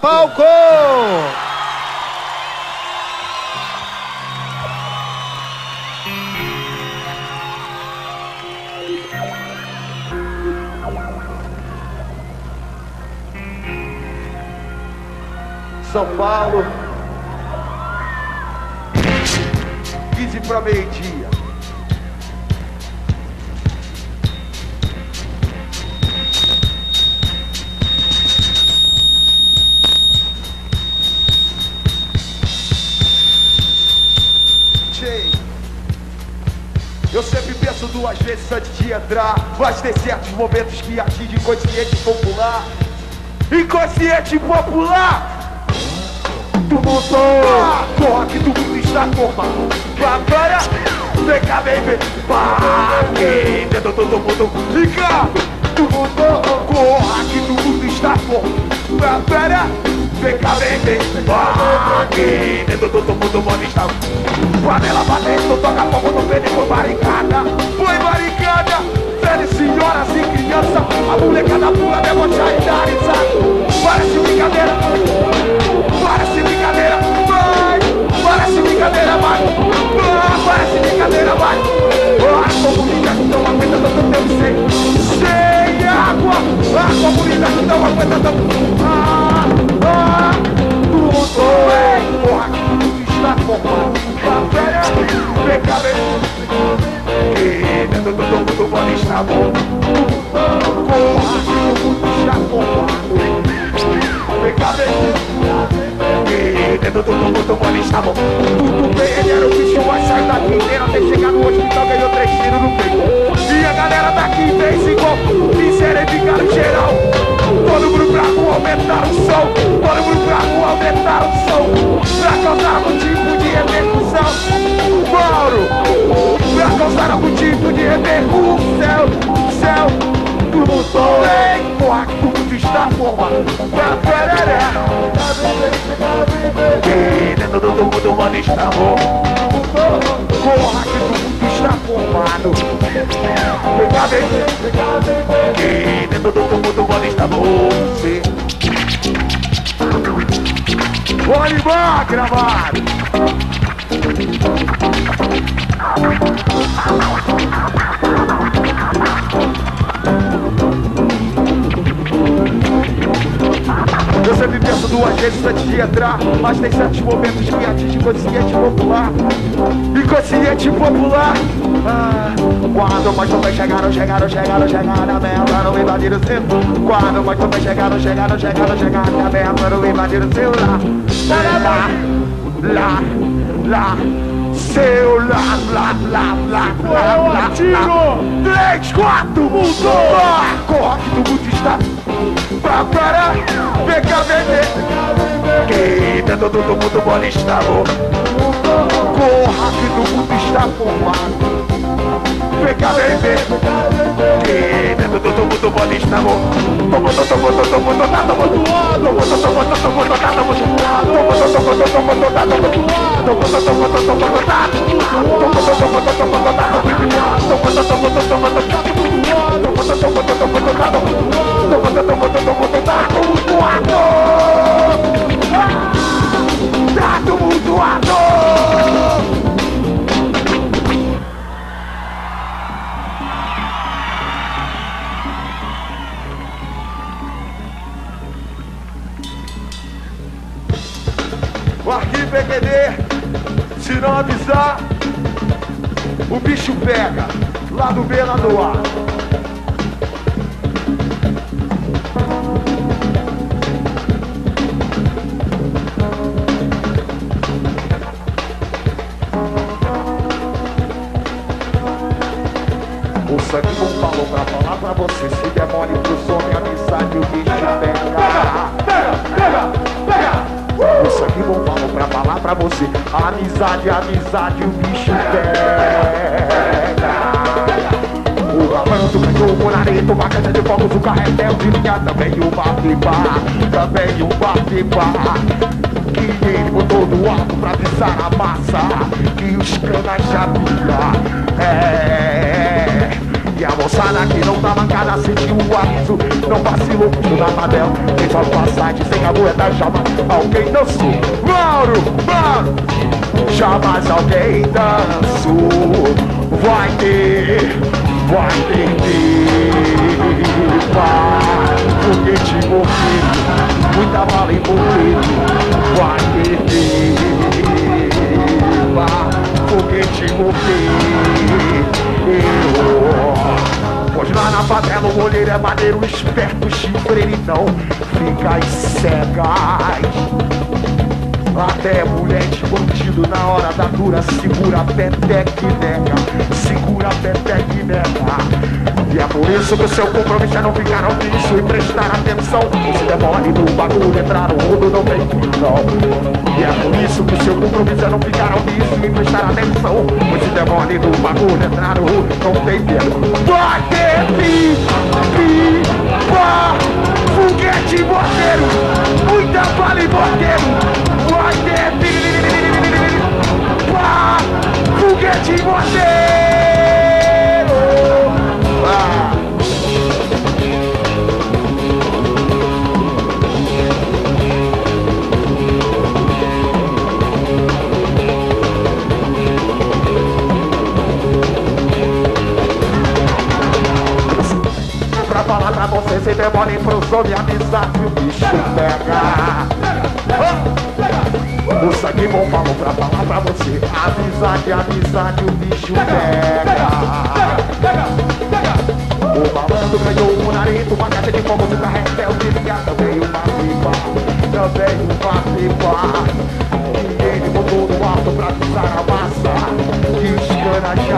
palco! São Paulo, 15 para meio-dia. Eu sempre penso duas vezes antes de entrar, mas tem certos momentos que atinge inconsciente popular. Inconsciente popular! Tu montou, corre que tu mundo está formado. Agora, vem cá, vem, vem. Aqui dentro todo mundo fica. Tu montou, corre que tu mundo está formado. Agora, vem cá, vem, vem. Aqui dentro todo mundo pode estar. Panela batendo, toca fogo no pênis, foi barricada. Foi barricada. Velhas senhoras e crianças, a molecada pula, debochar e dar risada. Parece brincadeira. Parece brincadeira, vai! Parece brincadeira, vai! Parece brincadeira, vai! Água bonita que não aguenta tanto tempo sem água! Água bonita que não aguenta tanto tudo é porra que está formado. Vem cá, vem! E dentro do mundo pode estar bom. Porra que o mundo está formado. Vem cá, vem! Dentro do mundo pode estar bom. Tudo bem, ele era o bicho mais sair daqui inteiro até chegar no hospital, ganhou 3 tiros no peito. E a galera daqui fez igual, fizeram ficar geral. Todo mundo pra rua aumentar o som. Todo mundo pra rua aumentar o som. Pra causar algum tipo de repercussão. Mauro, pra causar algum tipo de repercussão. Tudo bem, porra, tudo está formado. E dentro do mundo, mano, está bom. Porra, que tudo está formado. E dentro do mundo, mano, está bom. Vou animar, gravado. Eu sempre penso duas vezes antes de entrar, mas tem certos momentos que atinge inconsciente popular. Inconsciente popular. Quando mais também chegaram a merda, não invadiram o centro. Quando mais também chegaram a merda, não invadiram o celular. Lá. Seu lá. 3, 4, mudou! Corre que do mundo está. Para, vem cá, vem. Que dentro do mundo pode estar bom. Corra que do mundo está formado. Vem cá, vem. Que dentro do mundo pode estar bom. O arquivo PQD, se não avisar, o bicho pega, lá do B, lá do A. O sangue bom falou pra falar pra você, se demore pro som e amizade, o bicho pega. O sangue bom falou pra falar pra você, amizade, o bicho pega. O lavando, o morareto, uma caixa de fogos, o carretel de linha, também o bate-bar, que ele botou do alto pra avisar a massa, que os canas já viram. E a moçada que não tá mancada sentiu o aviso. Não vacilou tudo na tabela. Quem só passagem sem a moeda jamais alguém dançou. Mauro, jamais alguém dançou. Vai ter foguete morrido, muita bala envolvido. Vai ter foguete morrido. Pois lá na favela o olheiro é maneiro, esperto, chifre ele não fica às cegas. Até mulher escondido na hora da dura segura a peteca e nega, segura a peteca e nega. E é por isso que o seu compromisso é não ficar ao bicho e prestar atenção. Se demore no bagulho, entrar no mundo não tem não. E é por isso que o seu compromisso é não ficar ao bicho e prestar atenção. Se demore no bagulho, entrar no mundo não tem medo. Vai ter foguete morteiro, muita bala e morteiro. Vai ter foguete morteiro. Pra falar pra você, se demora em pro me avisar que o bicho pega. O sangue bom falou pra falar pra você. Amizade, o bicho pega. O malandro ganhou um nariz, uma caixa de fogo, um carretel de ligar, também uma pipa. E ele botou no alto pra pisar a massa. Que os canas já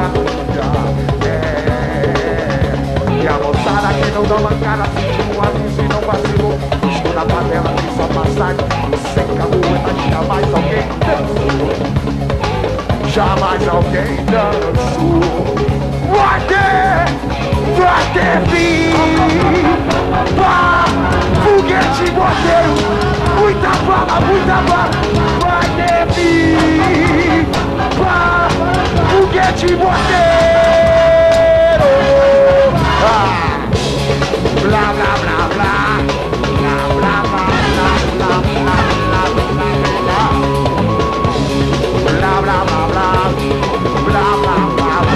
E a moçada que não dá mancada sentiu um aviso e não vacilou. Estou na panela que só passagem sem cabueta, jamais alguém dançou. Jamais alguém dançou. Vai ter foguete morteiro, muita bala. Vai ter foguete morteiro. Blá blá blá blá. Blá blá blá blá blá blá blá blá blá. Blá blá blá blá. Blá blá blá blá.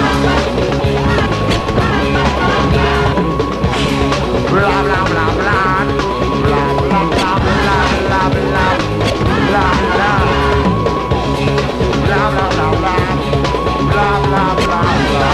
Blá blá blá blá. Blá blá blá blá blá blá. Blá blá. Blá blá blá blá. Blá blá blá blá.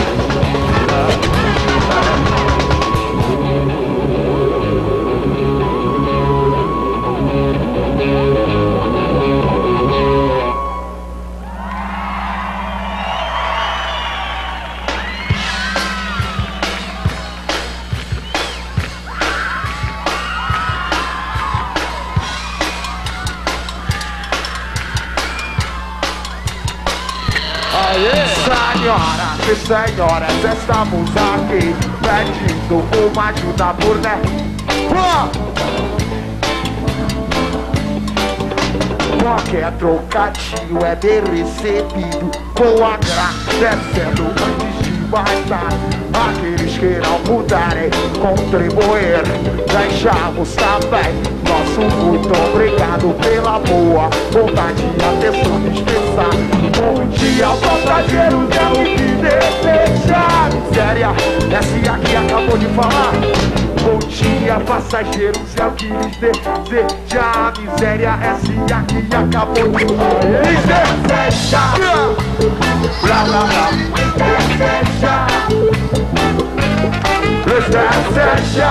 Senhoras, estamos aqui pedindo uma ajuda por qualquer trocadilho é bem recebido, com agradecendo antes de mais nada. Aqueles que não puderem contribuir, deixamos também nosso muito obrigado pela boa vontade e atenção dispensar. Bom dia, passageiros, é o que deseja. Miséria, esse aqui acabou de falar. Bom dia, passageiros, é o que lhes deseja. Miséria, esse aqui acabou de deseja. Blá blá blá. Deseja. Deseja.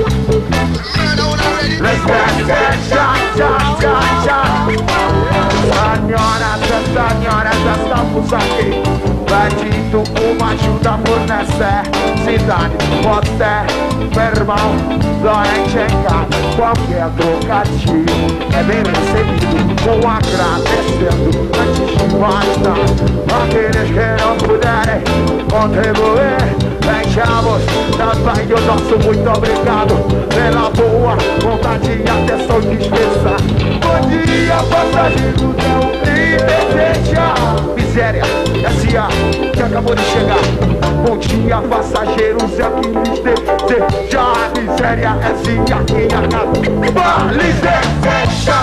Senhoras, estamos aqui pedindo uma ajuda por necessidade. Você, meu irmão, doente em casa, qualquer trocadilho é bem recebido, com agradecendo antes de mais nada. Aqueles que não puderem contribuir, deixamos também o nosso muito obrigado pela boa vontade e atenção dispensa. Bom dia, passageiros, é o que deseja. Miséria, S.A. que acabou de chegar. Bom dia, passageiros, é que lhes deseja a miséria, é sim aqui a casa. Lhes deseja,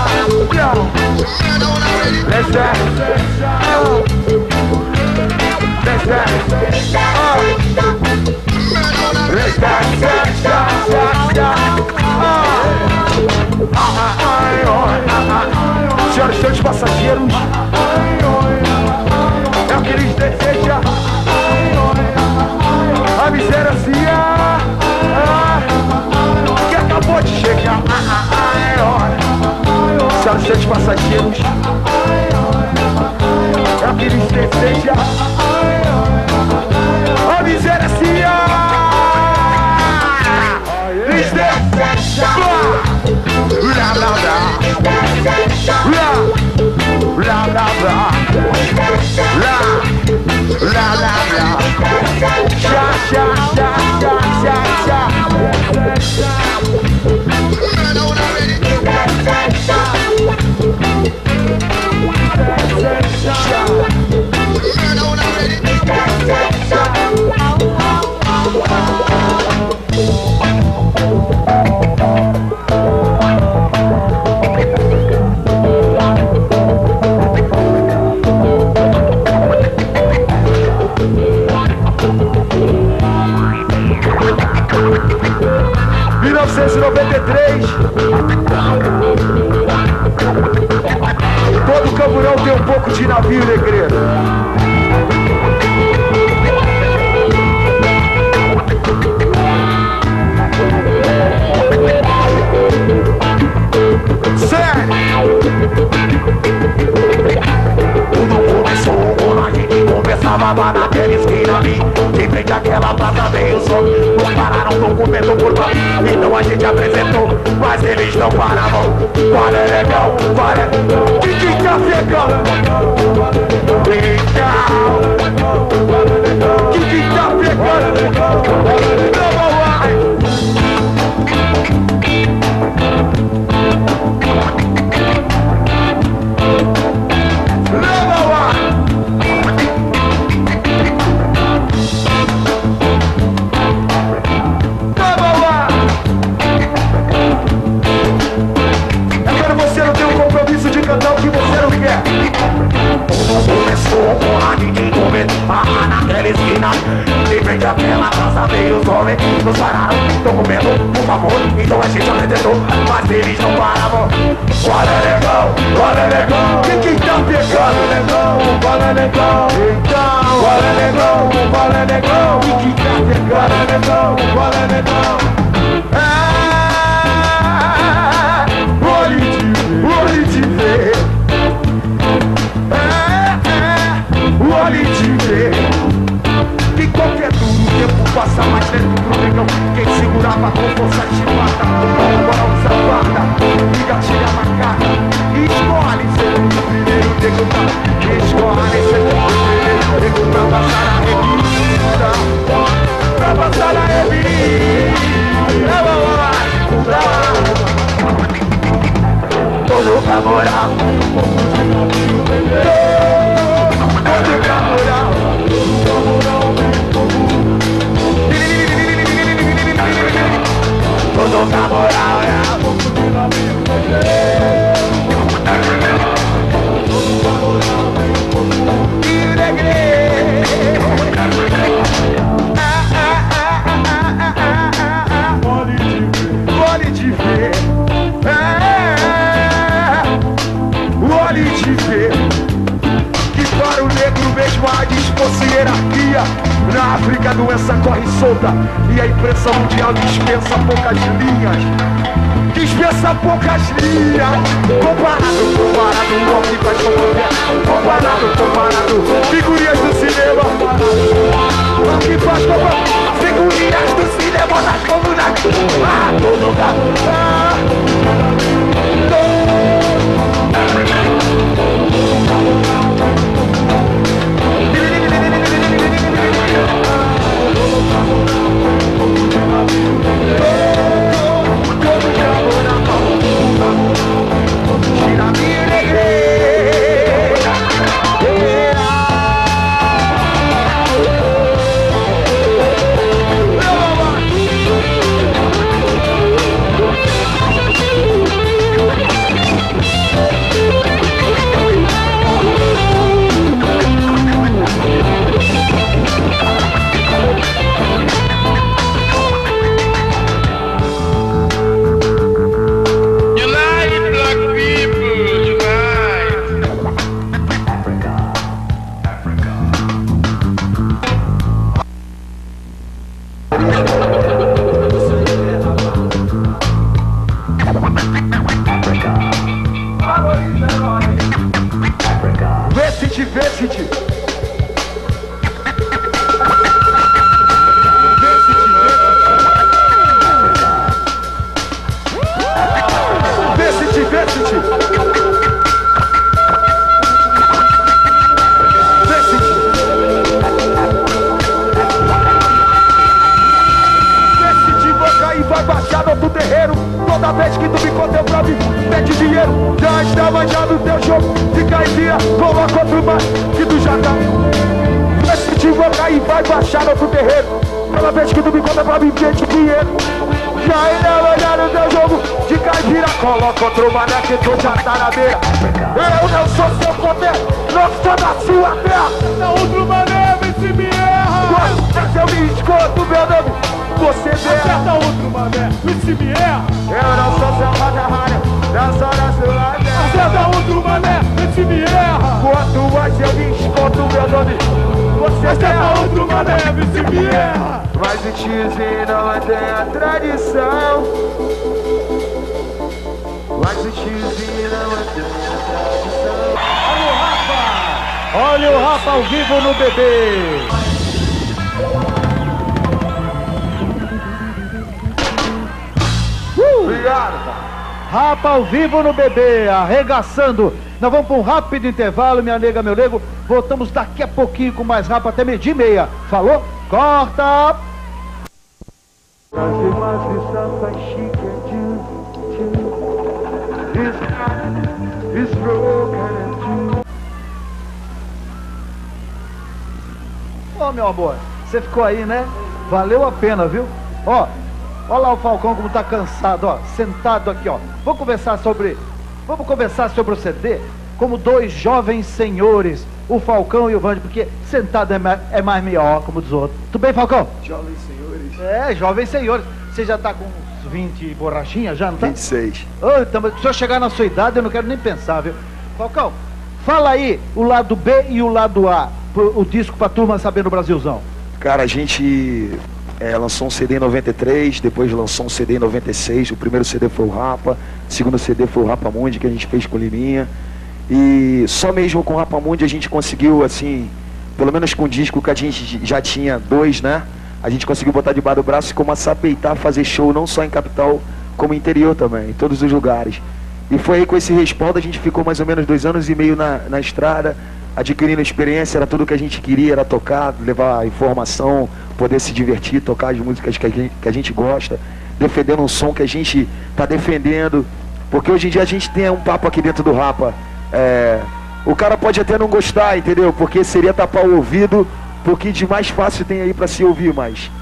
senhoras e senhores passageiros, é o que lhes deseja a miséria que acabou de chegar. Senhoras e senhores passageiros, é o que lhes deseja a miséria lhes deseja. Blá blá blá, blá blá blá, blá blá blá blá, já já já já já já. Todo camburão tem um pouco de navio, negreiro. Tudo começou quando a gente conversava lá naquela esquina ali, de frente àquela praça veio só. Nos pararam documento por lá, então a gente apresentou, mas eles não paravam. Qual é legal, qual é? Que tá pegando? Que tá pegando? Não vai. Começou com a gente conversar naquela esquina, de frente àquela praça veio os homens, nos pararam, estão comendo, por favor, então a gente apresentou, mas eles não paravam. Qual é legal, qual é legal? Quem tá pegando? Legal, qual é legal? Então, qual é legal, qual é legal? Quem tá pegando? Legal, qual é legal? Olhe de ver. Olhe de ver que qualquer duro tempo passa mais lento pro negão. Quem segurava com força te mata, agora usa guarda e gatilha marcada. Escolhe ser o primeiro nego pra, escolhe ser o primeiro nego pra passar a revista, pra passar a revista. Todo pra morar, todo pra morar. Todo pra morar, e olhe de ver, olhe de ver que para o negro mesmo há disposto hierarquia. Na África a doença corre solta e a imprensa mundial dispensa poucas linhas. Dispensa poucas linhas. Comparado, o que faz comparado, figurinhas do cinema. O que faz figurinhas do cinema nas comunas. Todo lugar. manjado teu jogo de caipira, coloca outro mais que tu já tá. Vai se te invocar e vai baixar no outro terreiro. Toda vez que tu me conta pra mim de dinheiro. Já ainda manjado teu jogo de caipira, coloca outro mané que tu já tá na beira. Eu não sou seu poder, não sou da sua terra. Não outro mané, vem se me erra. Mas eu me escondo, meu nome, você berra. Acerta outro mané, vem se me erra. Eu não sou seu radarralha, não sou da sua terra. Acerta outro mané, vem se me erra. Quanto mais eu me escondo, meu nome, você Acerta berra. outro mané, vem se me erra. Mas o tiozinho não mantém a tradição. Mas o tiozinho não mantém a tradição. Olha o Rapa! Olha o Rapa ao vivo no bebê! Obrigado, cara. Rapa ao vivo no bebê, arregaçando. Nós vamos para um rápido intervalo, minha nega, meu nego. Voltamos daqui a pouquinho com mais Rapa até 12h30. Falou? Corta! Ô, meu amor, você ficou aí, né? Valeu a pena, viu? Ó, olha lá o Falcão como tá cansado, ó, sentado aqui, ó. Vamos conversar sobre o CD como dois jovens senhores, o Falcão e o Vande, porque sentado é mais melhor, como dos outros. Tudo bem, Falcão? Jovens senhores. É, jovens senhores. Você já tá com uns 20 borrachinhas, já não tá? 26. Ô, então, se eu chegar na sua idade, eu não quero nem pensar, viu? Falcão, fala aí o lado B e o lado A, o disco pra turma saber no Brasilzão. Cara, a gente lançou um CD em 93, depois lançou um CD em 96. O primeiro CD foi o Rapa, o segundo CD foi o Rapa Mundi, que a gente fez com o Liminha. E só mesmo com o Rapa Mundi a gente conseguiu, assim, pelo menos com o disco que a gente já tinha dois, né? A gente conseguiu botar debaixo do braço e começar a peitar, fazer show não só em capital, como interior também, em todos os lugares. E foi aí com esse respaldo, a gente ficou mais ou menos 2 anos e meio na estrada, adquirindo experiência. Era tudo que a gente queria, era tocar, levar informação, poder se divertir, tocar as músicas que a gente gosta, defendendo um som que a gente está defendendo. Porque hoje em dia a gente tem um papo aqui dentro do Rapa. O cara pode até não gostar, entendeu? Porque seria tapar o ouvido, porque de mais fácil tem aí para se ouvir,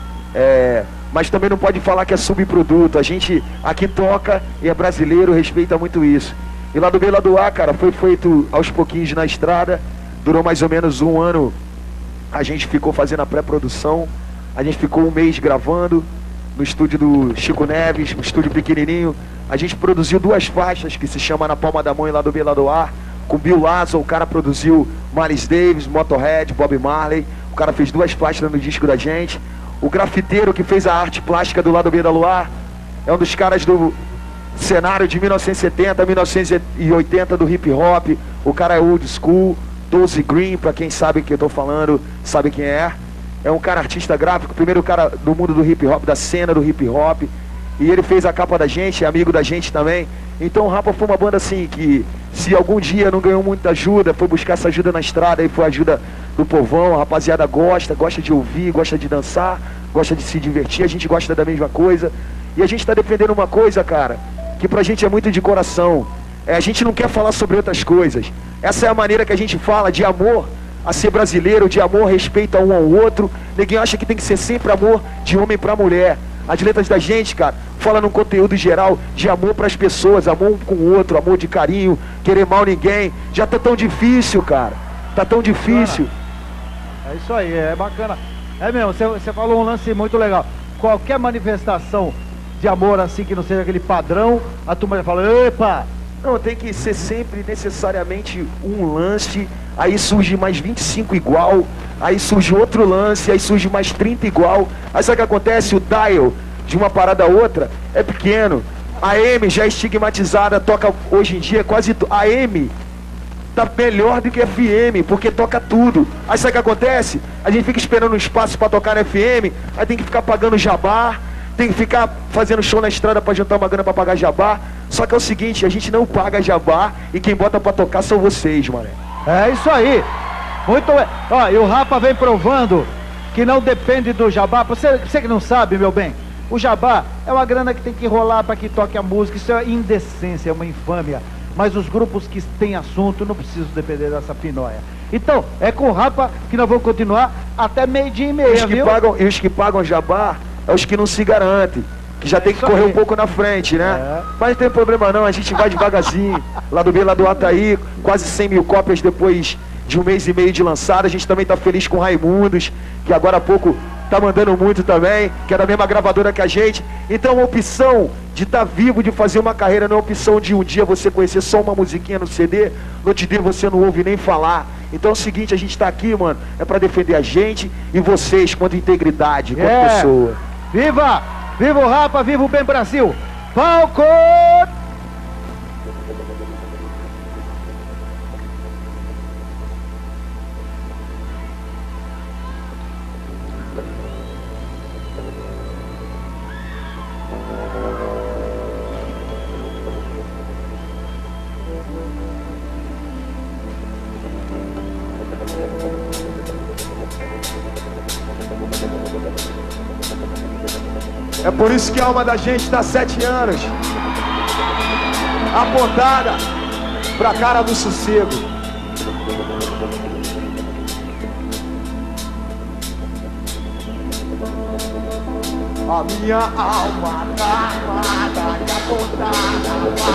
mas também não pode falar que é subproduto. A gente aqui toca e é brasileiro, respeita muito isso. E lá do B e lá do A, cara, foi feito aos pouquinhos na estrada. Durou mais ou menos 1 ano. A gente ficou fazendo a pré-produção. A gente ficou 1 mês gravando no estúdio do Chico Neves, um estúdio pequenininho. A gente produziu 2 faixas que se chama Na Palma da Mão e lá do B e lá do A. Com Bill Lazo, o cara produziu Miles Davis, Motorhead, Bob Marley. O cara fez 2 faixas no disco da gente. O grafiteiro que fez a arte plástica do Lado B da Luar é um dos caras do cenário de 1970, 1980 do hip hop. O cara é old school. Doze Green, pra quem sabe o que eu tô falando, sabe quem é. É um cara artista gráfico, primeiro cara do mundo do hip hop, da cena do hip hop. E ele fez a capa da gente, é amigo da gente também. Então o Rapa foi uma banda assim que, se algum dia não ganhou muita ajuda, foi buscar essa ajuda na estrada, aí foi a ajuda do povão. A rapaziada gosta de ouvir, gosta de dançar, gosta de se divertir, a gente gosta da mesma coisa. E a gente tá defendendo uma coisa, cara, que pra gente é muito de coração. A gente não quer falar sobre outras coisas. Essa é a maneira que a gente fala de amor a ser brasileiro, de amor, respeito a um ao outro. Ninguém acha que tem que ser sempre amor de homem pra mulher. As letras da gente, cara, fala num conteúdo geral de amor pras pessoas, amor um com o outro, amor de carinho, querer mal ninguém. Já tá tão difícil, cara. Tá tão difícil. É isso aí, é bacana. É mesmo, você falou um lance muito legal. Qualquer manifestação de amor assim que não seja aquele padrão, a turma já fala, epa! Não, tem que ser sempre necessariamente um lance, aí surge mais 25 igual, aí surge outro lance, aí surge mais 30 igual. Aí sabe o que acontece? O dial de uma parada a outra é pequeno. A AM já é estigmatizada, toca hoje em dia quase... A AM tá melhor do que a FM, porque toca tudo. Aí sabe o que acontece? A gente fica esperando um espaço para tocar na FM, aí tem que ficar pagando jabá, tem que ficar fazendo show na estrada pra juntar uma grana pra pagar jabá. Só que é o seguinte, a gente não paga jabá e quem bota pra tocar são vocês, mané. É isso aí. Muito bem. Ó, e o Rapa vem provando que não depende do jabá. Você que não sabe, meu bem, o jabá é uma grana que tem que rolar pra que toque a música. Isso é indecência, é uma infâmia. mas os grupos que têm assunto não precisam depender dessa pinóia. Então, é com o Rapa que nós vamos continuar até 12h30, viu? E os que pagam jabá é os que não se garantem, que já tem que correr um pouco na frente, né? Mas não tem problema não, a gente vai devagarzinho. Lá do B, lá do Ataí, quase 100 mil cópias depois de 1 mês e meio de lançado. A gente também tá feliz com o Raimundos, que agora há pouco tá mandando muito também, que é da mesma gravadora que a gente. Então a opção de estar vivo, de fazer uma carreira, não é opção de um dia você conhecer só uma musiquinha no CD, no outro dia você não ouve nem falar. Então é o seguinte, a gente tá aqui, mano, é pra defender a gente e vocês quanto integridade, quanto pessoa. Viva! Viva o Rapa, viva o Bem Brasil! Falcon! É por isso que a alma da gente está 7 anos apontada pra cara do sossego. A minha alma tá armada e apontada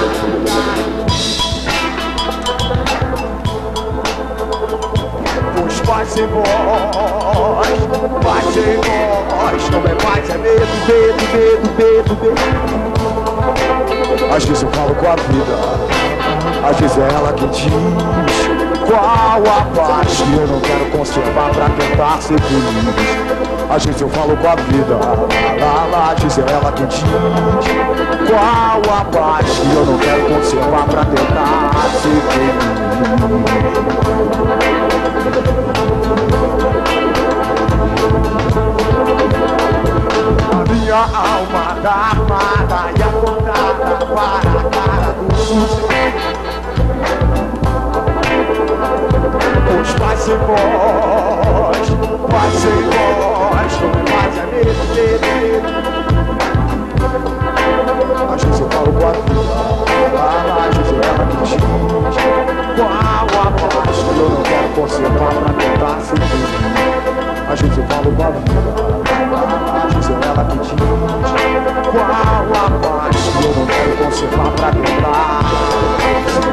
para os pais em voz, paz em voz. Não é mais, é medo, medo, medo, medo, medo. Às vezes eu falo com a vida, às vezes é ela que diz qual a paz que eu não quero conservar pra tentar ser feliz. Às vezes eu falo com a vida, às vezes é ela que diz qual a paz que eu não quero conservar pra tentar ser feliz. A minha alma tá armada e apontada para a cara do sucesso. Pois vai sem voz, vai sem voz, não mais é medo, medo, medo. Às vezes eu falo com a vida, às vezes é ela que diz qual a paz que eu não quero conservar pra tentar ser feliz. Às vezes eu falo com a vida, às vezes é ela que diz qual a paz que eu não quero conservar pra tentar ser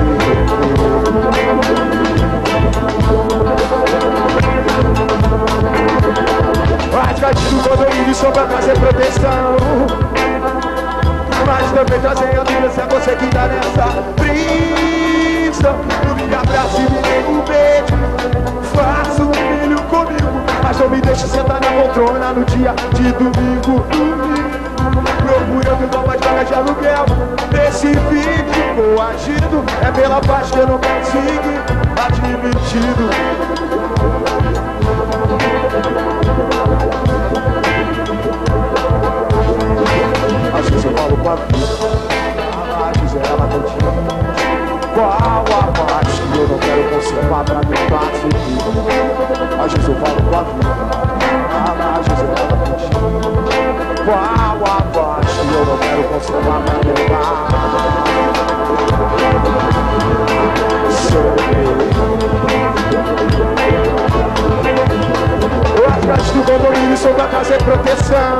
Mas gatilho quando eu iria só pra trazer proteção, mas também trazer a vida se é você que dá nessa brisa. Não me abraça e me dê um beijo, faça um filho comigo, mas não me deixe sentar na poltrona no dia de domingo. Procurando novas vagas de aluguel, nesse vídeo coagido, é pela paz que eu não consigo admitido. Às vezes eu falo com a vida, às vezes ela não diz qual a paz que eu não quero conservar pra tentar ser feliz. Às vezes eu falo com a vida, às vezes ela não diz qual a paz que eu não quero conservar pra tentar ser As gatas do condomínio são pra trazer proteção,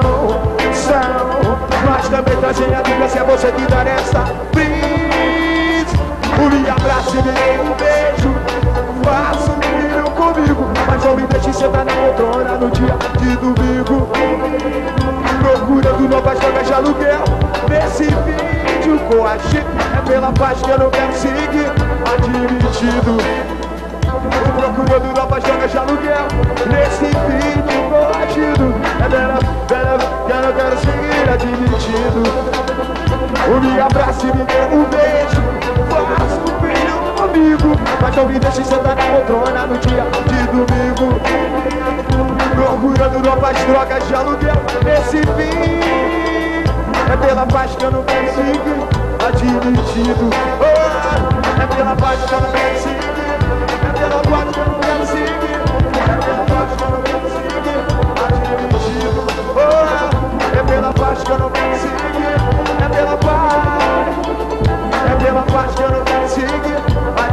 mas também trazem a dúvida se é você que dá nessa brisa. Me abraça e me dê um beijo, faça um filho comigo, mas não me deixe sentar na poltrona no dia de domingo. Procurando novas vagas de aluguel, nesse vídeo coagido, é pela paz que eu não quero seguir admitido. Procurando novas vagas de aluguel, nesse vídeo coagido, é pela que eu não quero seguir admitido. Me abraça e me dê um beijo, faça um filho comigo, mas não me deixe sentar na poltrona no dia de domingo. Procurando novas drogas de aluguel, nesse vídeo, é pela paz que eu não quero seguir admitido. É pela paz que eu não quero seguir, é pela paz que eu não quero seguir, é pela paz que eu não quero seguir admitido. É pela paz que eu não quero seguir, é pela paz que eu não quero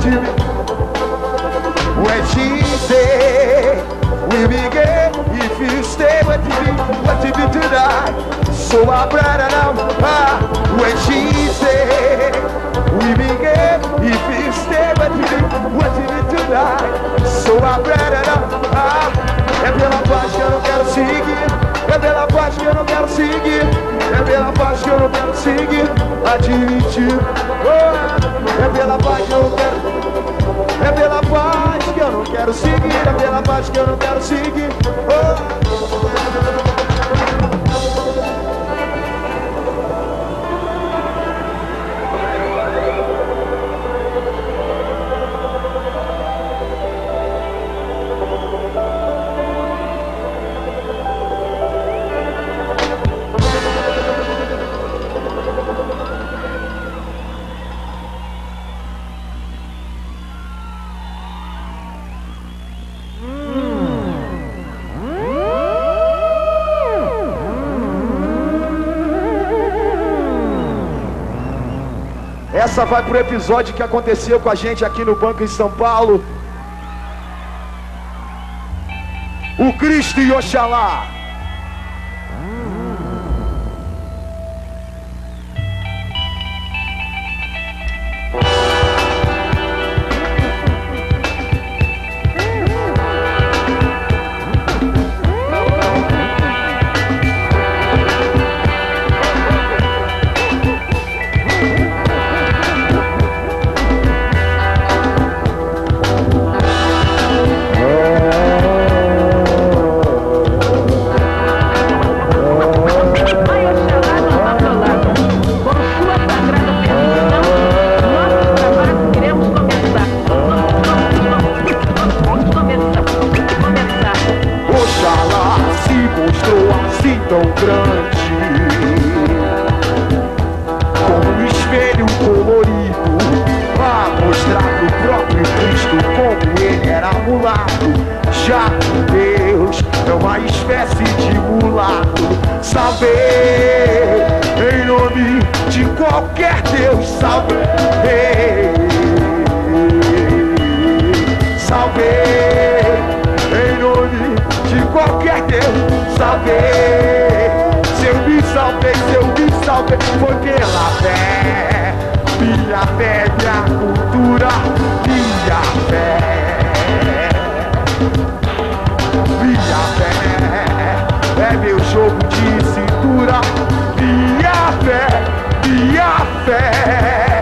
me. When she say we begin, if you stay with me, what if you tonight? So I brought it out. When she say we begin, if you stay with me, what if you tonight? So I brought it out. É pela paz que eu não quero seguir. É pela paz que eu não quero seguir. É pela paz que eu não quero seguir. Admitir. É pela paz que eu não quero. É pela paz que eu não quero seguir. É pela paz que eu não quero seguir. Essa vai pro episódio que aconteceu com a gente aqui no banco em São Paulo. O Cristo e Oxalá. Foi pela fé, minha fé, minha cultura, minha fé, minha fé, é meu jogo de cintura, minha fé, minha fé.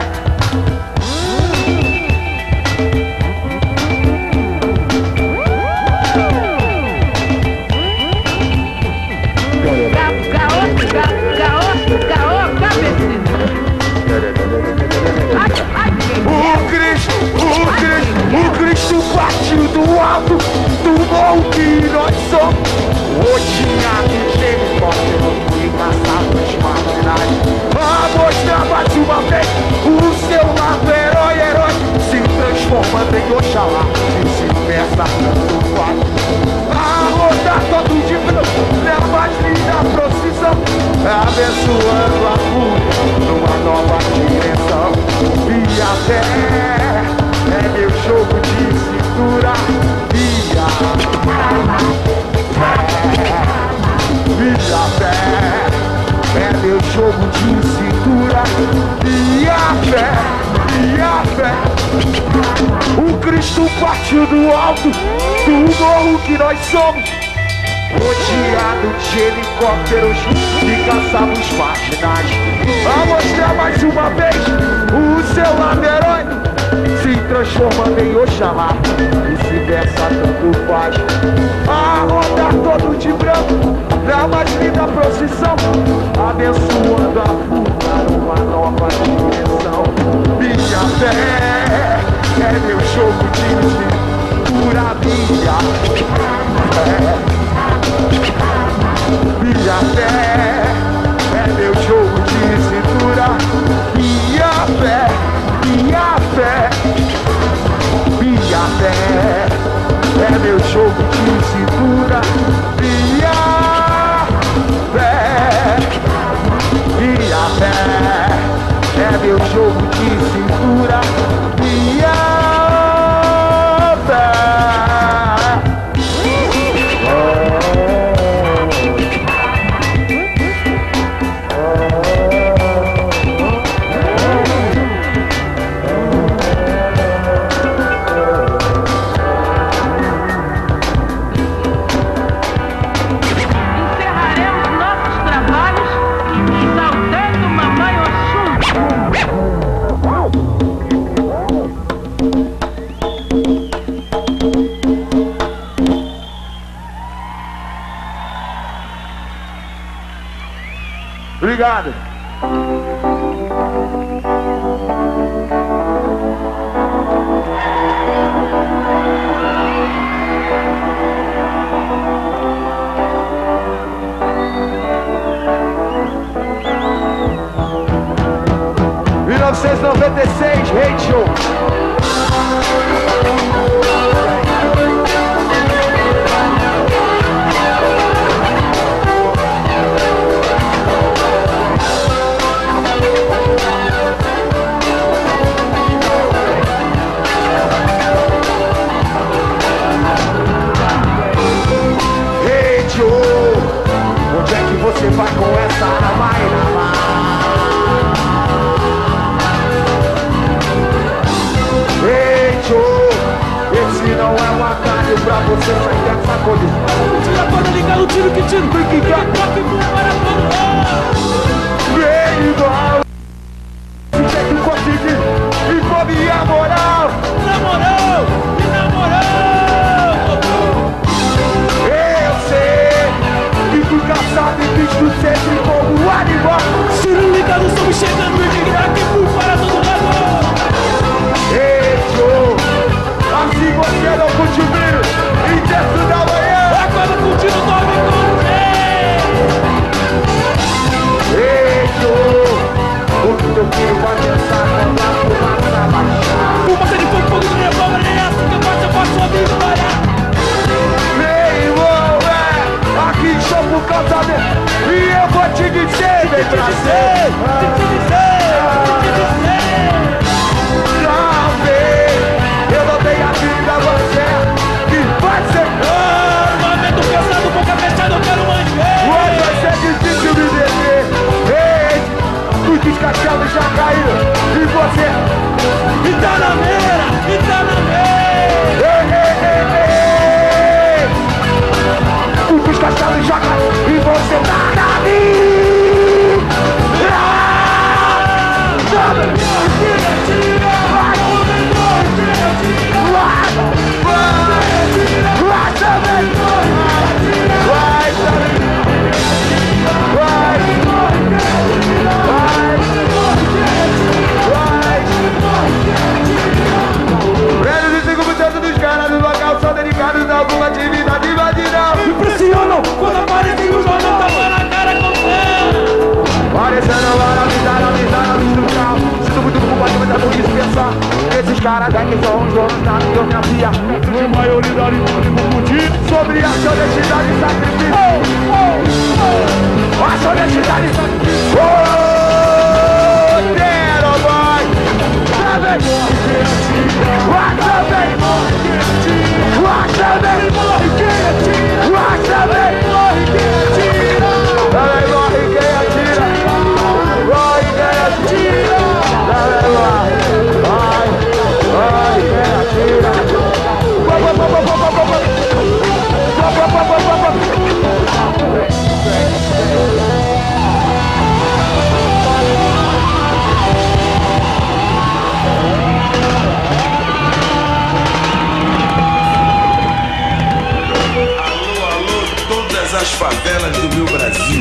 O Cristo partiu do alto do morro que nós somos. Rodeado de helicóptero e caçado os marginais. A mostrar mais uma vez o seu lado herói, se transformando em Oxalá. Vice-versa, tanto faz. A rodar todo de branco, na mais linda procissão, abençoando a rua numa nova direção. Minha fé é meu jogo de cintura. Minha fé é meu jogo de cintura. Minha fé. O Cristo partiu do alto do morro que nós somos. Rodeado de helicópteros e caçamos marginais. A mostrar mais uma vez o seu lado herói, se transformando em Oxalá. Vice-versa, tanto faz. A rodar todo de branco na mais linda procissão, abençoando a rua numa nova direção. Minha fé é meu jogo de cintura. Minha fé é meu jogo de cintura. Minha fé, minha fé, minha fé é meu jogo de cintura. Minha fé, minha fé é meu jogo de cintura. Minha Obrigado. Em 1996, Rachel. Onde é que você vai com essa arma aí na mão? Esse não é um atalho pra você sair dessa condição. Tira toda, liga o tiro que tiro. Tem que dar Toque pro para todo. bem igual. Se tem que conseguir e com minha moral. Na moral, e na moral. Eu sei que tu caçado e visto sempre como um animal. Tiro ligado, estamos chegando. E aqui pro para todo lado. Assim você não curte o brilho e dentro da manhã. Agora curtindo o nome com O que teu filho vai pensar quando a fumaça baixar? fumaça de fogo, fogo de revólver. É assim que eu faço a minha história. Meu irmão, aqui estou por causa dele. E eu vou te dizer, vem pra ser. Eu não tenho a vida, você que vai ser. Momento cansado, boca fechada, eu quero manter. Hoje vai ser difícil me descer. Ei, os descachados já caíram. E você? E tá na mira, e tá na mira. Os descachados já caíram. E você tá na mira. Dos caras do local são dedicados a alguma atividade marginal. Impressionam quando aparece no jornal, tapa na cara com fé. Parecendo analisar do carro. Sinto muito culpado, mas é por dispensar. Esses caras aqui são os donos da geografia. De maioridade público fudido. Sobre a honestidade e sacrifício. A honestidade e sacrifício. Quero mais. Também. As favelas do meu Brasil.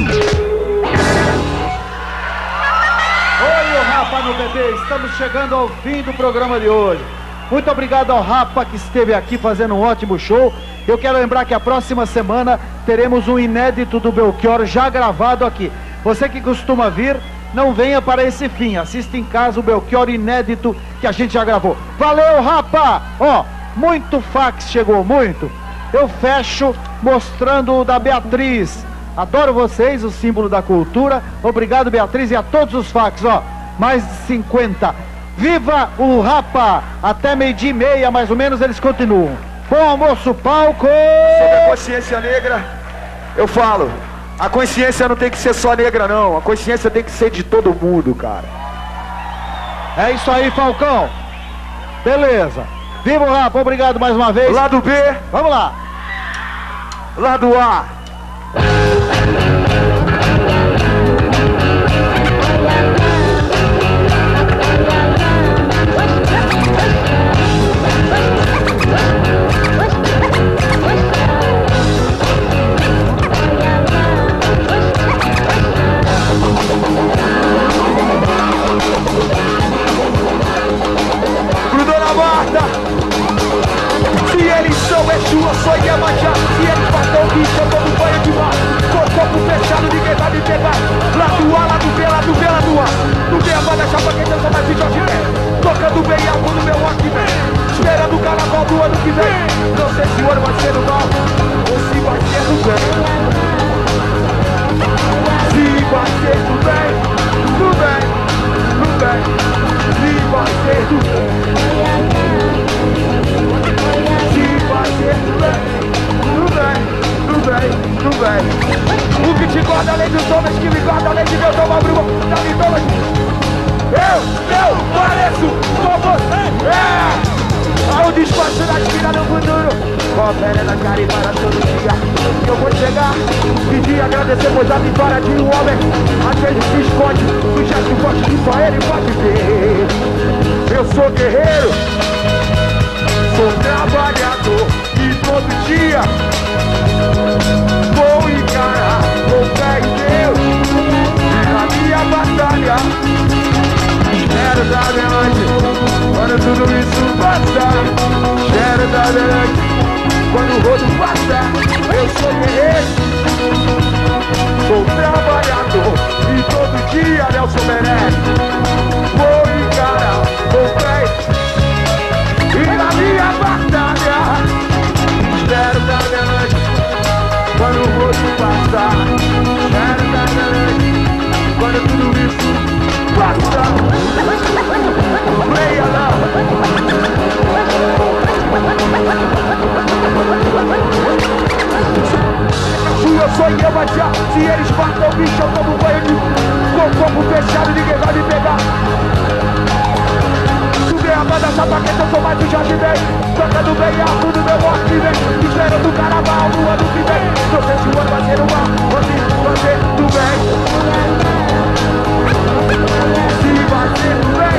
Oi, o Rapa no bebê, estamos chegando ao fim do programa de hoje. Muito obrigado ao Rapa que esteve aqui fazendo um ótimo show. Eu quero lembrar que a próxima semana teremos um inédito do Belchior já gravado aqui. Você que costuma vir, não venha para esse fim. Assista em casa o Belchior inédito que a gente já gravou. Valeu, Rapa! Ó, muito fax chegou, muito. Eu fecho mostrando o da Beatriz. Adoro vocês, o símbolo da cultura. Obrigado, Beatriz, e a todos os fax, ó. Mais de 50. Viva o Rapa! Até 12h30, mais ou menos, eles continuam. Bom almoço, palco! Sobre a consciência negra, eu falo, a consciência não tem que ser só negra, não. A consciência tem que ser de todo mundo, cara. É isso aí, Falcão. Beleza. Viva o Rapa, obrigado mais uma vez. Lado B, Vamos lá. lado A. nada. Se eles são Exu, eu sou Iemanjá. Se eles matam o bicho, eu tô no banho de mar. Com o corpo fechado, ninguém vai me pegar. Lá do A, lá do B, lá do B, lá do A. No B, a banda chapa quente, eu sou mais de Jorge Ben. Tocando bem alto no meu Walkman. Esperando o carnaval do ano que vem. Não sei se o ano vai ser no mal ou se vai ser no bem. Se vai ser do bem, do bem, do bem. Se vai ser do bem. Se vai ser do bem, do bem, do bem, do bem. O que te guarda além dos homens, que me guarda além de Deus, é uma bruma da mitologia. Eu pareço com você. Ao despacho da esquina no futuro, com a velha na cara e para todo dia. Eu vou chegar, pedir e agradecer, pois a vitória de um homem às vezes se esconde no gesto forte que só ele pode ver. Eu sou guerreiro, sou trabalhador e todo dia vou encarar com fé em Deus e na minha batalha. Quero dar noite quando tudo isso passar. Quero dar noite quando o rodo passar. Eu sou guerreiro, sou trabalhador e todo dia Nelson merece. Vou encarar com fé e na minha batalha. Quero dar noite quando o rodo passar. Quero dar noite quando tudo isso passar. Play along. Eu sou Iemanjá. Se eles matam o bicho, eu tomo banho de com o corpo fechado, ninguém vai me pegar. Subir a banda chapa quente, eu sou mais do Jorge Ben. Tocando bem alto no meu Walkman. Esperando o carnaval no ano que vem. Não sei se o ano vai ser o mal ou se vai ser do bem. Se vai ser do bem,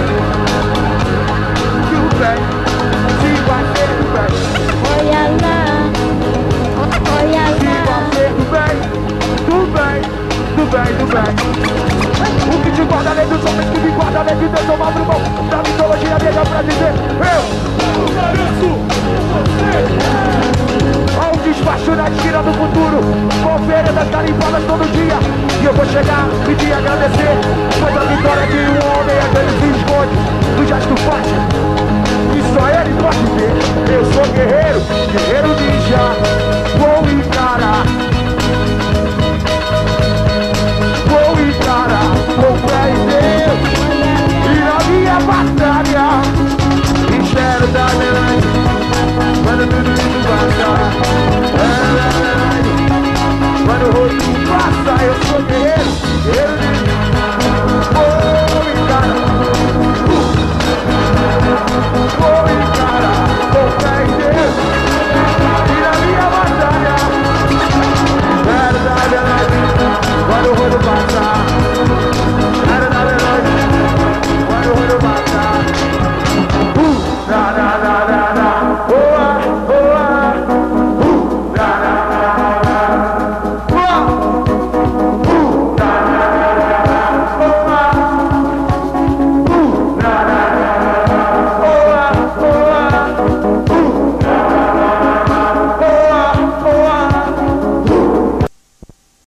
do bem. Se vai ser do bem, olha lá, olha se lá. vai ser do bem, do bem, do bem, do bem. O que te guarda além dos homens, que me guarda além de Deus, eu abro mão da mitologia negra pra dizer: eu pareço você. Há um despacho na esquina do futuro, com oferendas garimpadas todo dia. E eu vou chegar, pedir e agradecer, pois a vitória de um homem às vezes se esconde no gesto forte que só